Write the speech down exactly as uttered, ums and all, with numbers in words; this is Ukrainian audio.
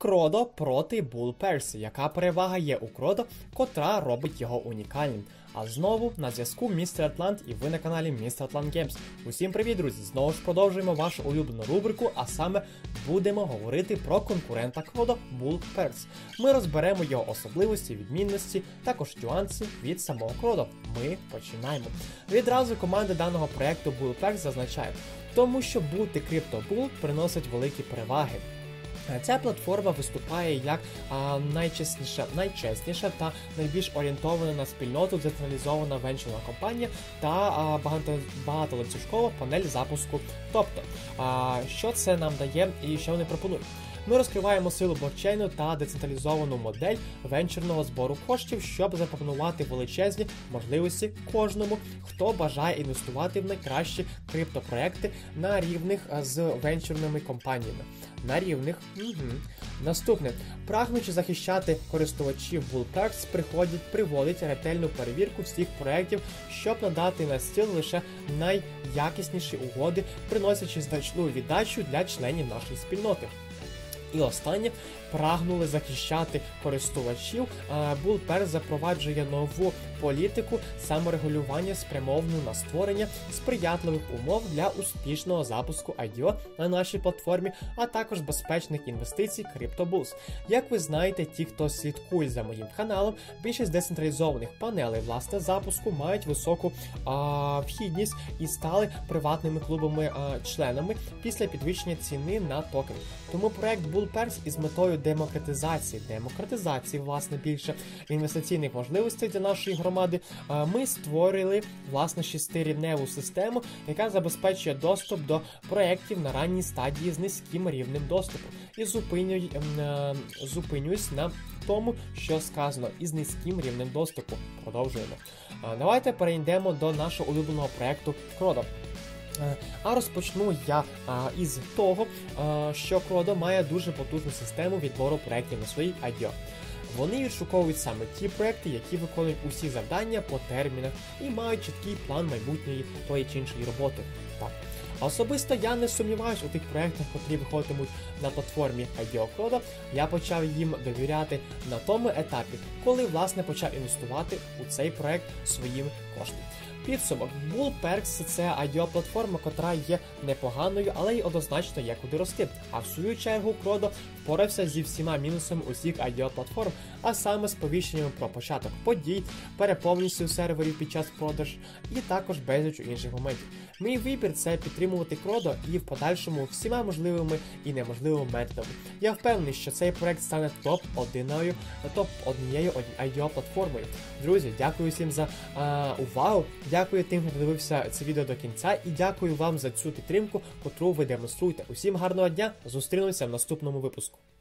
Кrodо проти Bullpers. Яка перевага є у Кrodо, котра робить його унікальним? А знову на зв'язку містер Атлант і ви на каналі містер Атлант Геймс. Усім привіт, друзі! Знову ж продовжуємо вашу улюблену рубрику, а саме будемо говорити про конкурента Кrodо Bullpers. Ми розберемо його особливості, відмінності, також нюанси від самого Кrodо. Ми починаємо. Відразу команда даного проєкту Bullpers зазначає, тому що бути криптобул приносить великі переваги. Ця платформа виступає як а, найчесніша, найчесніша та найбільш орієнтована на спільноту децентралізована венчурна компанія та а, багато, багатоланцюжкова панель запуску. Тобто, а, що це нам дає і що вони пропонують? Ми розкриваємо силу блокчейну та децентралізовану модель венчурного збору коштів, щоб запропонувати величезні можливості кожному, хто бажає інвестувати в найкращі криптопроекти на рівних з венчурними компаніями. На рівних. Угу. Наступне. Прагнучи захищати користувачів Bullpers, приходить, приводить ретельну перевірку всіх проєктів, щоб надати на стіл лише найякісніші угоди, приносячи значну віддачу для членів нашої спільноти. І останнє, прагнули захищати користувачів, Bullpers запроваджує нову політику саморегулювання, спрямовану на створення сприятливих умов для успішного запуску ай ді о на нашій платформі, а також безпечних інвестицій CryptoBulls. Як ви знаєте, ті, хто слідкує за моїм каналом, більшість децентралізованих панелей власне запуску мають високу а, вхідність і стали приватними клубами-членами після підвищення ціни на токен. Тому проект Bullpers із метою демократизації, демократизації, власне, більше інвестиційних можливостей для нашої громади, ми створили, власне, шестирівневу систему, яка забезпечує доступ до проєктів на ранній стадії з низьким рівнем доступу. І зупинюю, зупинюсь на тому, що сказано, із низьким рівнем доступу. Продовжуємо. Давайте перейдемо до нашого улюбленого проєкту Кrodо. А розпочну я а, із того, а, що Кrodо має дуже потужну систему відбору проєктів на своїй ай ді о. Вони відшуковують саме ті проєкти, які виконують усі завдання по термінах і мають чіткий план майбутньої тої чи іншої роботи. Так. А особисто я не сумніваюся у тих проєктах, котрі виходитимуть на платформі ай ді о Кrodо. Я почав їм довіряти на тому етапі, коли, власне, почав інвестувати у цей проєкт своїми коштами. Підсумок. Bullpers – це ай ді о-платформа, котра є непоганою, але й однозначно є куди рости. А в свою чергу Кrodо впорався зі всіма мінусами усіх ай ді о-платформ, а саме сповіщеннями про початок подій, переповненістю серверів під час продаж і також безліч інших моментів. Мій вибір – це підтримувати Кrodо і в подальшому всіма можливими і неможливими методами. Я впевнений, що цей проект стане топ-одиною, топ-однією ай ді о-платформою. Друзі, дякую всім за а, увагу. Дякую тим, хто дивився це відео до кінця, і дякую вам за цю підтримку, котру ви демонструєте. Усім гарного дня, зустрінемося в наступному випуску.